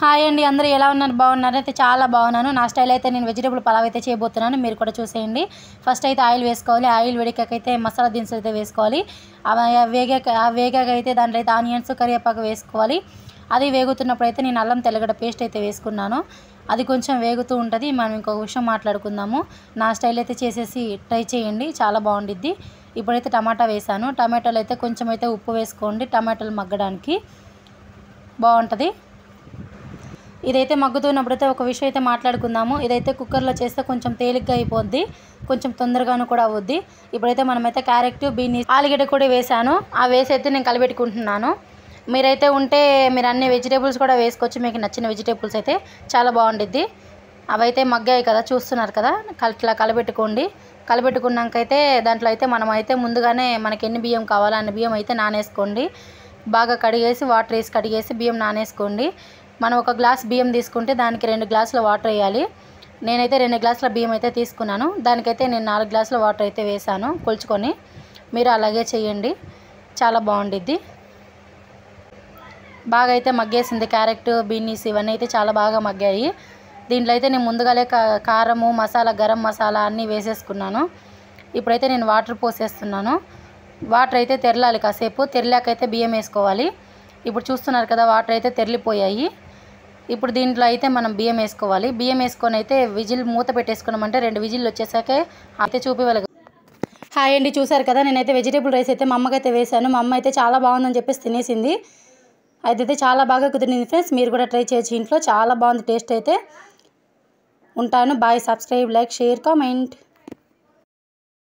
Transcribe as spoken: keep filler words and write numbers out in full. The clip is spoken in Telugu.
హాయ్ అండి, అందరూ ఎలా ఉన్నారు? బాగున్నారు? అయితే చాలా బాగున్నాను. నా స్టైల్ అయితే నేను వెజిటేబుల్ పలావ్ అయితే చేయబోతున్నాను. మీరు కూడా చూసేయండి. ఫస్ట్ అయితే ఆయిల్ వేసుకోవాలి. ఆయిల్ వేడికాకైతే మసాలా దినుసులు అయితే వేసుకోవాలి. అవి వేగాక వేగాక అయితే దాంట్లో అయితే ఆనియన్స్, కరివేపాకు వేసుకోవాలి. అది వేగుతున్నప్పుడు అయితే నేను అల్లం తెల్లగడ్డ పేస్ట్ అయితే వేసుకున్నాను. అది కొంచెం వేగుతూ ఉంటుంది. మనం ఇంకొక విషయం మాట్లాడుకుందాము. నా స్టైల్ అయితే చేసేసి ట్రై చేయండి, చాలా బాగుండిద్ది. ఇప్పుడైతే టమాటా వేసాను. టమాటాలు అయితే కొంచెం అయితే ఉప్పు వేసుకోండి, టమాటాలు మగ్గడానికి బాగుంటుంది. ఇదైతే మగ్గుతున్నప్పుడైతే ఒక విషయం అయితే మాట్లాడుకుందాము. ఇదైతే కుక్కర్లో చేస్తే కొంచెం తేలిగ్గా అయిపోద్ది, కొంచెం తొందరగాను కూడా అవుద్ది. ఇప్పుడైతే మనమైతే క్యారెట్, బీన్స్, ఆలుగడ్డ కూడా వేసాను. ఆ వేసి అయితే నేను కలిపెట్టుకుంటున్నాను. మీరైతే ఉంటే మీరు అన్ని వెజిటేబుల్స్ కూడా వేసుకోవచ్చు, మీకు నచ్చిన వెజిటేబుల్స్ అయితే చాలా బాగుండిద్ది. అవైతే మగ్గాయి కదా, చూస్తున్నారు కదా, ఇట్లా కలబెట్టుకోండి. కలబెట్టుకున్నాకైతే దాంట్లో అయితే మనం అయితే ముందుగానే మనకి ఎన్ని బియ్యం కావాలో అన్ని బియ్యం అయితే నానేసుకోండి. బాగా కడిగేసి వాటర్ వేసి కడిగేసి బియ్యం నానేసుకోండి. మనం ఒక గ్లాస్ బియ్యం తీసుకుంటే దానికి రెండు గ్లాసుల వాటర్ వేయాలి. నేనైతే రెండు గ్లాసుల బియ్యం అయితే తీసుకున్నాను. దానికైతే నేను నాలుగు గ్లాసుల వాటర్ అయితే వేసాను కొలుచుకొని. మీరు అలాగే చేయండి, చాలా బాగుండిద్ది. బాగా అయితే మగ్గేసింది. క్యారెట్, బీన్స్ ఇవన్నీ అయితే చాలా బాగా మగ్గాయి. దీంట్లో అయితే నేను ముందుగానే కారము, మసాలా, గరం మసాలా అన్నీ వేసేసుకున్నాను. ఇప్పుడైతే నేను వాటర్ పోసేస్తున్నాను. వాటర్ అయితే తెరలాలి కాసేపు. తెరలాకైతే బియ్యం వేసుకోవాలి. ఇప్పుడు చూస్తున్నారు కదా, వాటర్ అయితే తెరలిపోయాయి. ఇప్పుడు దీంట్లో అయితే మనం బియ్యం వేసుకోవాలి. బియ్యం వేసుకొని అయితే విజిల్ మూత పెట్టేసుకున్నామంటే రెండు విజిల్ వచ్చేసాకే అయితే చూపివ్వాలి. హాయ్ అండి, చూసారు కదా, నేనైతే వెజిటేబుల్ రైస్ అయితే మా అమ్మకైతే వేసాను. మా అమ్మ అయితే చాలా బాగుందని చెప్పేసి తినేసింది. అయితే చాలా బాగా కుదిరింది ఫ్రెండ్స్. మీరు కూడా ట్రై చేయొచ్చు ఇంట్లో, చాలా బాగుంది టేస్ట్ అయితే. ఉంటాను. Bye. Subscribe, like, share, comment.